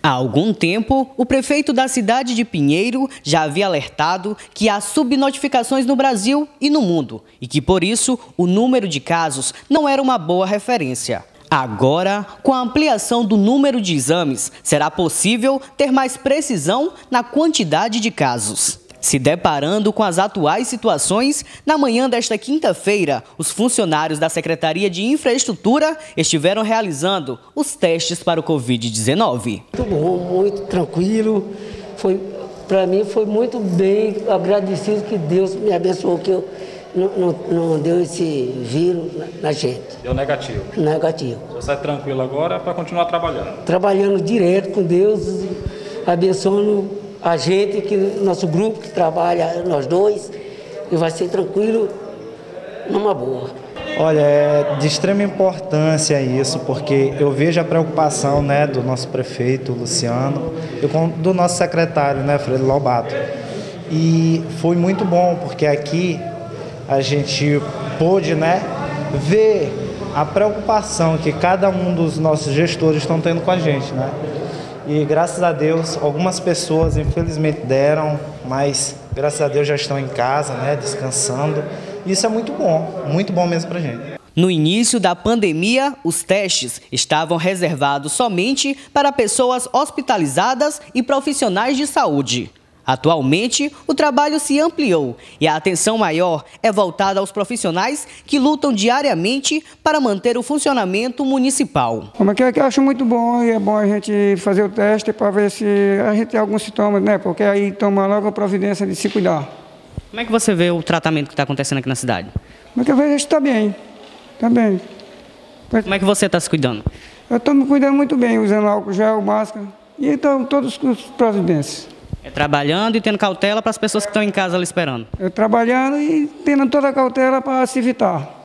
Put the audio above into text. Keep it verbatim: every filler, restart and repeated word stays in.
Há algum tempo, o prefeito da cidade de Pinheiro já havia alertado que há subnotificações no Brasil e no mundo e que, por isso, o número de casos não era uma boa referência. Agora, com a ampliação do número de exames, será possível ter mais precisão na quantidade de casos. Se deparando com as atuais situações, na manhã desta quinta-feira, os funcionários da Secretaria de Infraestrutura estiveram realizando os testes para o covid dezenove. Muito bom, muito tranquilo. Foi, para mim foi muito bem, agradecido que Deus me abençoou, que eu não, não, não deu esse vírus na, na gente. Deu negativo. Negativo. Você está tranquilo agora para continuar trabalhando? Trabalhando direto com Deus, abençoando a gente, que nosso grupo que trabalha, nós dois, e vai ser tranquilo, numa boa. Olha, é de extrema importância isso, porque eu vejo a preocupação, né, do nosso prefeito, Luciano, e do nosso secretário, né, Freire Lobato. E foi muito bom, porque aqui a gente pôde, né, ver a preocupação que cada um dos nossos gestores estão tendo com a gente, né? E graças a Deus, algumas pessoas infelizmente deram, mas graças a Deus já estão em casa, né, descansando. Isso é muito bom, muito bom mesmo pra gente. No início da pandemia, os testes estavam reservados somente para pessoas hospitalizadas e profissionais de saúde. Atualmente, o trabalho se ampliou e a atenção maior é voltada aos profissionais que lutam diariamente para manter o funcionamento municipal. Como é que, é que eu acho muito bom, e é bom a gente fazer o teste para ver se a gente tem alguns sintomas, né? Porque aí toma logo a providência de se cuidar. Como é que você vê o tratamento que está acontecendo aqui na cidade? Como é que eu vejo? Está bem, está bem. Como é que você está se cuidando? Eu estou me cuidando muito bem, usando álcool gel, máscara, e então todos os providências. É trabalhando e tendo cautela para as pessoas que estão em casa ali esperando. É trabalhando e tendo toda a cautela para se evitar.